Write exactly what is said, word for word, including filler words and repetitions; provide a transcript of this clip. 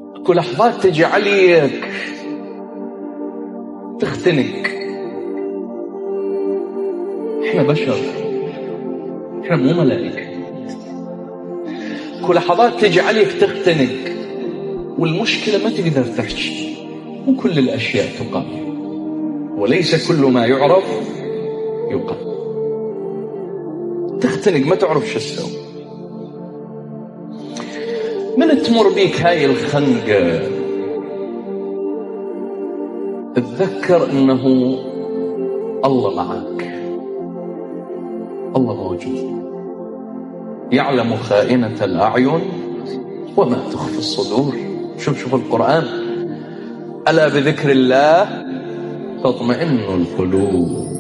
اكو لحظات تجي عليك تختنق. احنا بشر، احنا مو ملائكة. اكو لحظات تجي عليك تختنق، والمشكلة ما تقدر تحكي، مو كل الأشياء تقال، وليس كل ما يعرف يقال. تختنق ما تعرف شو تسوي. من تمر بيك هاي الخنقة تذكر انه الله معك، الله موجود، يعلم خائنة الأعين وما تخفي الصدور. شوف شوف القرآن، ألا بذكر الله تطمئن القلوب.